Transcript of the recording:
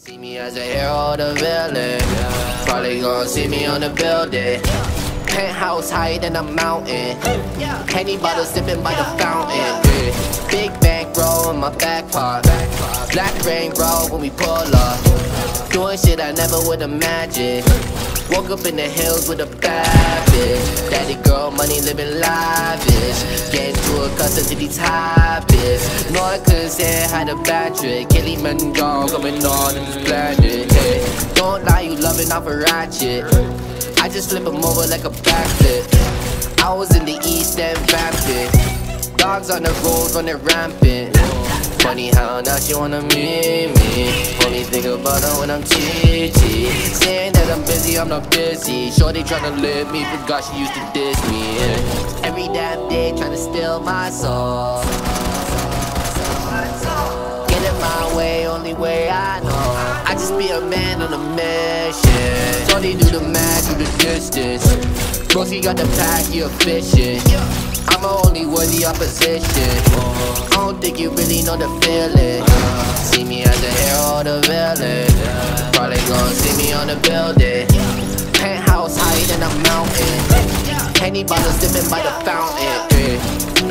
See me as a hero or the villain. Probably gon' see me on the building. Penthouse higher than a mountain. Henny bottle sipping by the fountain. Big bankroll in my back part. Black rain roll when we pull up. Doing shit I never would imagine. Woke up in the hills with a bad bitch. Daddy girl, money living lavish. Getting too accustomed to these habits. No, I couldn't say I had a bad trick. Kelly Mango coming on in this planet. Hey, don't lie, you loving off a ratchet. I just flip him over like a backflip. I was in the East End vamping. Dogs on the road running rampant. Funny how now she wanna meet me. Only think about her when I'm cheating. Saying that I'm busy, I'm not busy. Shorty tryna live me, forgot she used to diss me. Every damn day tryna steal my soul. Get in my way, only way I know. I just be a man on a mission. Shorty do the math, do the distance. Bro, she got the pack, you efficient. I'm a only worthy opposition. I don't think you really know the feeling. See me as a hero or the villain. Probably gon' see me on the building. Penthouse higher than a mountain. Henny bottle sipping by the fountain.